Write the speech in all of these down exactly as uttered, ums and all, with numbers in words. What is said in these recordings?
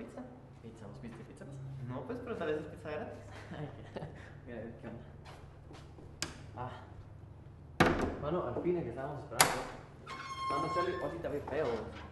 pizza? Pizza, ¿vos viste pizza? No, pues, pero tal vez es pizza gratis. Mira, qué onda. Ah. Mano, al fin es que estábamos esperando. Mano, Charlie, hoy sí te ve feo.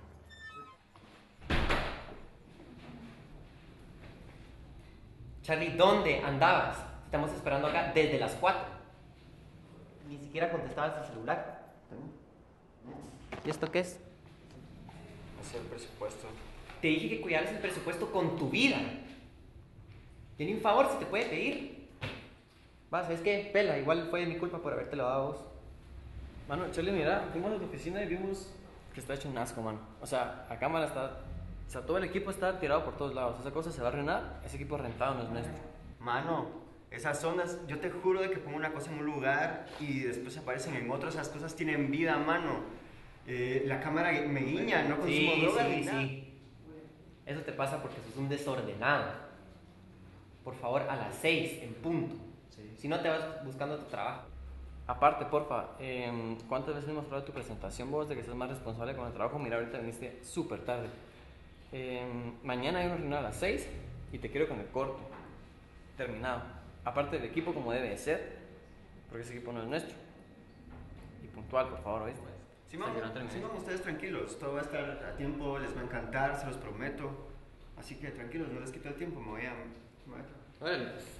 Charlie, ¿dónde andabas? Estamos esperando acá desde las cuatro. Ni siquiera contestabas el celular. ¿Y esto qué es? Hacia el presupuesto. Te dije que cuidaras el presupuesto con tu vida. Tiene un favor si te puede pedir. Va, ¿sabes qué? Pela, igual fue mi culpa por haberte lavado a vos. Mano, Charlie, mira, fuimos a tu oficina y vimos que está hecho un asco, mano. O sea, la cámara está... O sea, todo el equipo está tirado por todos lados. Esa cosa se va a arruinar, ese equipo rentado no es nuestro. Mano, esas zonas, yo te juro de que pongo una cosa en un lugar y después aparecen en otro. Esas cosas tienen vida, mano. Eh, la cámara me guiña, no consumo Sí, drogas sí, ni nada. sí. Eso te pasa porque sos un desordenado. Por favor, a las seis, en punto. Sí. Si no, te vas buscando tu trabajo. Aparte, porfa, eh, ¿cuántas veces hemos hablado de tu presentación vos, de que seas más responsable con el trabajo? Mira, ahorita viniste súper tarde. Eh, mañana hay una reunión a las seis y te quiero con el corto. Terminado. Aparte del equipo como debe de ser, porque ese equipo no es nuestro. Y puntual, por favor, ¿oíste? Simón, Hasta que no termine. Simón, ustedes tranquilos, todo va a estar a tiempo, les va a encantar, se los prometo. Así que tranquilos, no les quito el tiempo, me voy a... me voy a- Órale, pues.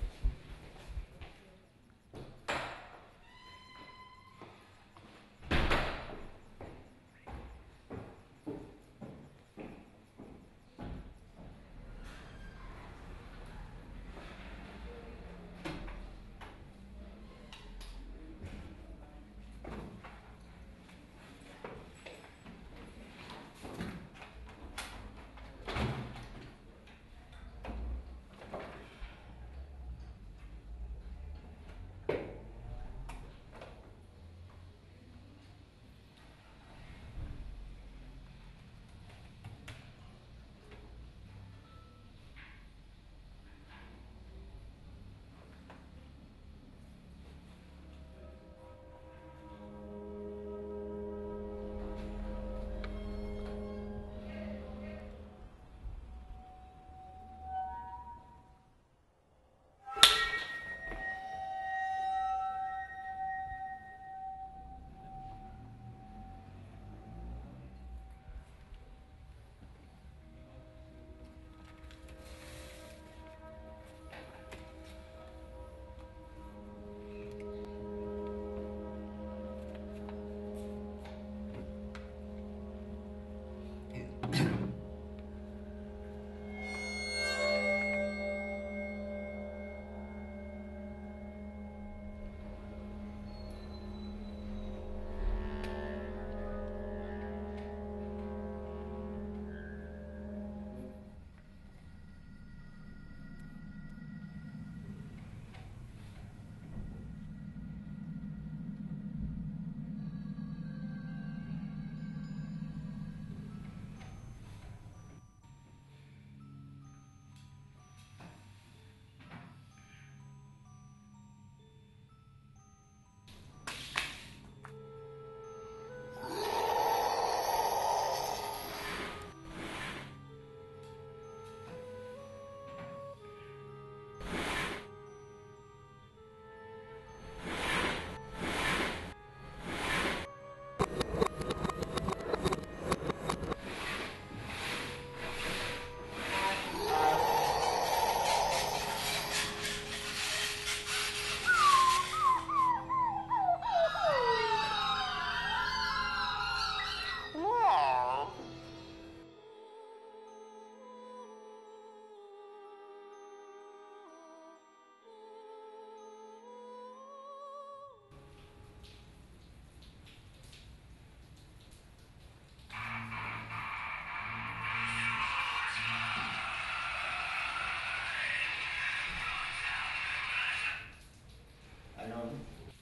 Aló.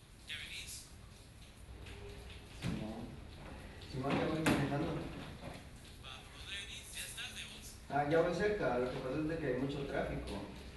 Simón. Simón, ya voy manejando. Ah, ya voy cerca, lo que pasa es de que hay mucho tráfico.